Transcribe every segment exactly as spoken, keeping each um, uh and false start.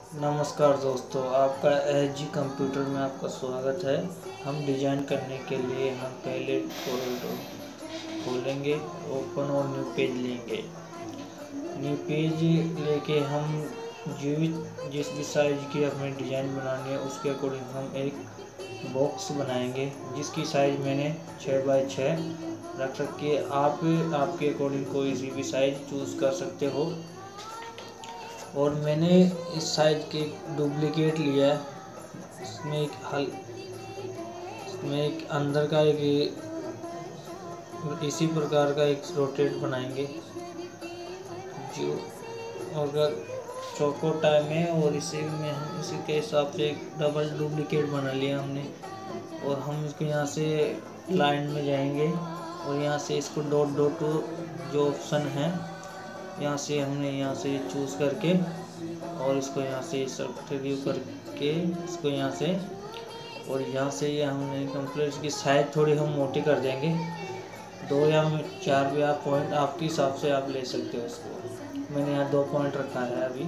नमस्कार दोस्तों, आपका एच जी कंप्यूटर में आपका स्वागत है। हम डिज़ाइन करने के लिए हम पहले कोरेडो खोलेंगे, ओपन और न्यू पेज लेंगे। न्यू पेज लेके हम जो भी जिस भी साइज की हमें डिज़ाइन बनानी है उसके अकॉर्डिंग हम एक बॉक्स बनाएंगे, जिसकी साइज़ मैंने छः बाई छः रख रखी है। आप आपके अकॉर्डिंग कोई सी भी साइज़ चूज़ कर सकते हो। और मैंने इस साइज के डुप्लीकेट लिया है। इसमें एक हल इसमें एक अंदर का एक इसी प्रकार का एक रोटेट बनाएंगे जो और चौको टाइम है, और इसी में हम इसी के हिसाब से एक डबल डुप्लीकेट बना लिया हमने। और हम इसको यहाँ से लाइन में जाएंगे और यहाँ से इसको डॉट डॉट जो ऑप्शन है यहाँ से हमने यहाँ से चूज़ करके और इसको यहाँ से सेलेक्ट रिव्यू करके इसको यहाँ से और यहाँ से ये हमने कंप्लीट इसकी साइज थोड़ी हम मोटी कर देंगे। दो या चार भी आप पॉइंट आपके हिसाब से आप ले सकते हो। इसको मैंने यहाँ दो पॉइंट रखा है अभी।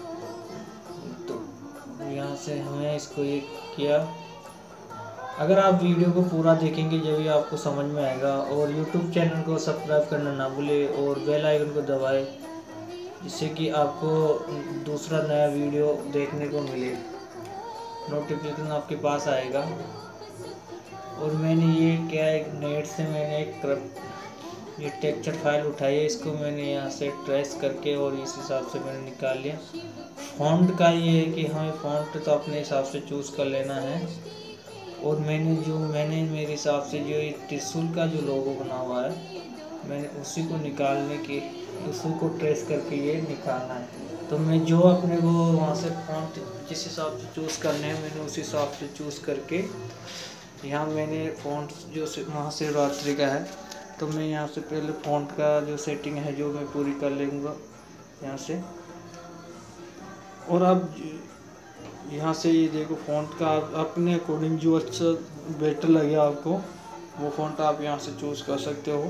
तो यहाँ से हमें इसको ये किया। अगर आप वीडियो को पूरा देखेंगे जब भी आपको समझ में आएगा। और यूट्यूब चैनल को सब्सक्राइब करना ना भूले और बेल आइकन को दबाएं, जिससे कि आपको दूसरा नया वीडियो देखने को मिले, नोटिफिकेशन आपके पास आएगा। और मैंने ये क्या एक नेट से मैंने एक ये टेक्सचर फाइल उठाई है, इसको मैंने यहाँ से ट्रेस करके और इस हिसाब से मैंने निकाल लिया। फॉन्ट का ये है कि हमें फॉन्ट तो अपने हिसाब से चूज़ कर लेना है। और मैंने जो मैंने मेरे हिसाब से जो ये त्रिशूल का जो लोगो बना हुआ है, मैंने उसी को निकालने की उसी को ट्रेस करके ये निकालना है। तो मैं जो अपने को वहाँ से फॉन्ट जिस हिसाब से चूज़ करने हैं मैंने उसी हिसाब से चूज़ करके यहाँ मैंने फॉन्ट जो वहाँ से रात्रि का है, तो मैं यहाँ से पहले फॉन्ट का जो सेटिंग है जो मैं पूरी कर लूँगा यहाँ से। और अब यहाँ से ये देखो फॉन्ट का आप अपने अकॉर्डिंग जो अच्छा बेटर लगे आपको वो फॉन्ट आप यहाँ से चूज़ कर सकते हो।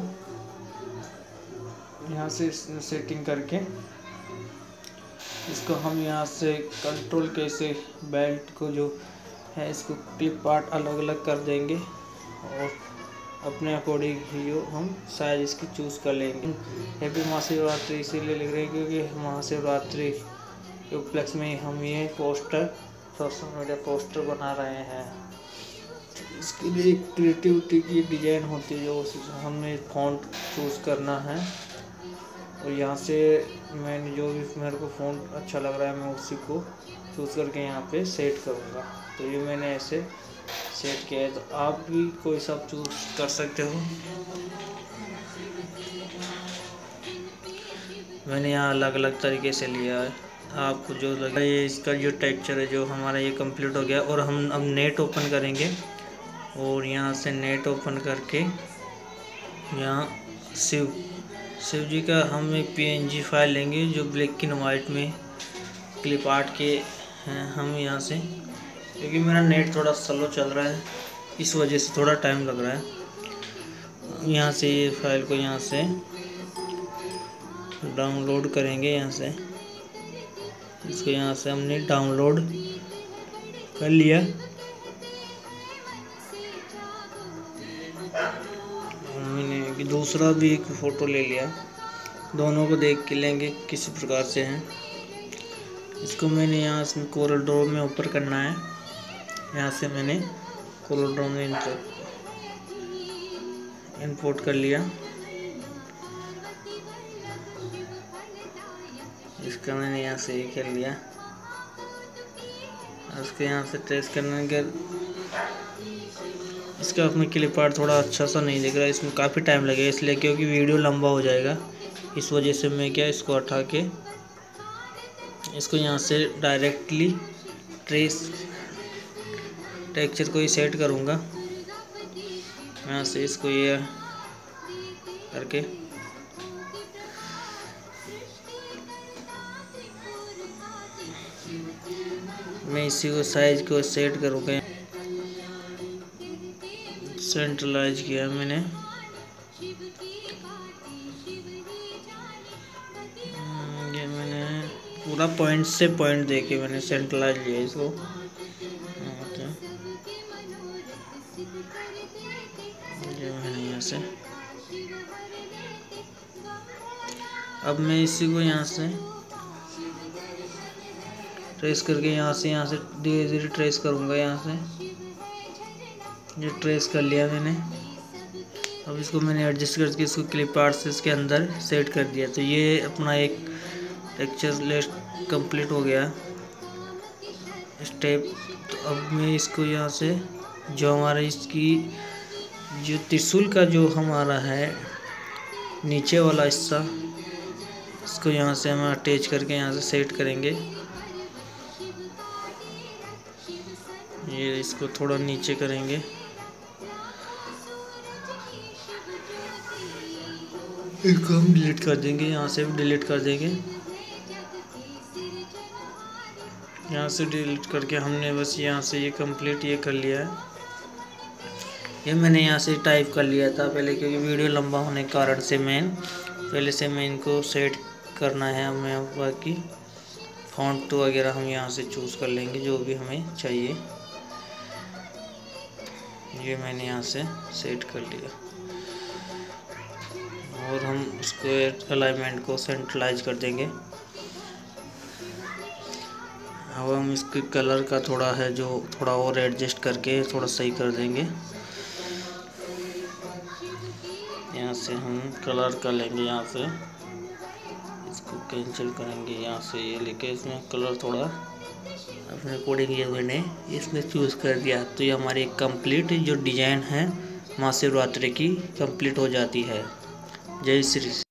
यहाँ से सेटिंग करके इसको हम यहाँ से कंट्रोल के से बेल्ट को जो है इसको क्लिप पार्ट अलग अलग कर देंगे और अपने अकॉर्डिंग ही जो हम साइज इसकी चूज़ कर लेंगे। हैप्पी महाशिवरात्रि इसीलिए लिख रहे हैं क्योंकि महाशिवरात्रि के उपलक्ष्य में हम ये पोस्टर सोशल मीडिया पोस्टर बना रहे हैं। इसके लिए क्रिएटिविटी की डिज़ाइन होती है जो हमें फॉन्ट चूज़ करना है। और यहाँ से मैंने जो भी मेरे को फ़ॉन्ट अच्छा लग रहा है मैं उसी को चूज़ करके यहाँ पे सेट करूँगा। तो ये मैंने ऐसे सेट किया है। तो आप भी कोई सा चूज़ कर सकते हो। मैंने यहाँ अलग अलग तरीके से लिया है, आपको जो लगा। ये इसका जो टेक्सचर है जो हमारा ये कंप्लीट हो गया। और हम अब नेट ओपन करेंगे और यहाँ से नेट ओपन करके यहाँ शिव शिव जी का हम एक पीएनजी फाइल लेंगे जो ब्लैक एंड वाइट में क्लिप आर्ट के हैं। हम यहाँ से क्योंकि मेरा नेट थोड़ा स्लो चल रहा है इस वजह से थोड़ा टाइम लग रहा है। यहाँ से ये फाइल को यहाँ से डाउनलोड करेंगे। यहाँ से इसको यहाँ से हमने डाउनलोड कर लिया। मैंने दूसरा भी एक फ़ोटो ले लिया, दोनों को देख के लेंगे किसी प्रकार से हैं। इसको मैंने यहाँ से कोरल ड्रॉ में ऊपर करना है। यहाँ से मैंने कोरल ड्रॉ में इंपोर्ट कर लिया। इसका मैंने यहाँ से ये कर लिया। उसके यहाँ से ट्रेस करने के इसका अपने क्लिप आर्ट थोड़ा अच्छा सा नहीं दिख रहा है, इसमें काफ़ी टाइम लगेगा इसलिए क्योंकि वीडियो लंबा हो जाएगा। इस वजह से मैं क्या इसको हटा के इसको यहाँ से डायरेक्टली ट्रेस टेक्सचर को ही सेट करूँगा। यहाँ से इसको ये करके मैं इसी को साइज को सेट करूँगा। सेंट्रलाइज किया मैंने। ये मैंने पूरा पॉइंट से पॉइंट देके मैंने सेंट्रलाइज लिया इसको। ये मैंने यहाँ से, अब मैं इसी को यहाँ से ट्रेस करके यहाँ से यहाँ से धीरे धीरे ट्रेस करूँगा। यहाँ से ये ट्रेस कर लिया मैंने। अब इसको मैंने एडजस्ट करके इसको क्लिप आर्ट से इसके अंदर सेट कर दिया। तो ये अपना एक टेक्सचर लेस कंप्लीट हो गया स्टेप। तो अब मैं इसको यहाँ से जो हमारा इसकी जो त्रिशूल का जो हमारा है नीचे वाला हिस्सा, इसको यहाँ से हम अटैच करके यहाँ से सेट करेंगे। ये इसको थोड़ा नीचे करेंगे। इसको हम डिलीट कर देंगे, यहाँ से भी डिलीट कर देंगे। यहाँ से डिलीट करके हमने बस यहाँ से ये कंप्लीट ये कर लिया है। ये मैंने यहाँ से टाइप कर लिया था पहले, क्योंकि वीडियो लंबा होने के कारण से मैं पहले से मैं इनको सेट करना है हमें। बाकी फॉन्ट तो वगैरह हम यहाँ से चूज़ कर लेंगे जो भी हमें चाहिए। ये मैंने यहाँ से सेट कर लिया और हम उसको अलाइनमेंट को सेंट्रलाइज कर देंगे। अब हम इसके कलर का थोड़ा है जो थोड़ा और एडजस्ट करके थोड़ा सही कर देंगे। यहाँ से हम कलर कर लेंगे, यहाँ से इसको कैंसिल करेंगे, यहाँ से ये लेके इसमें कलर थोड़ा अपने अकॉर्डिंग ये मैंने इसमें चूज़ कर दिया। तो ये हमारी कंप्लीट जो डिज़ाइन है माँ शिवरात्रि की कंप्लीट हो जाती है। जय श्री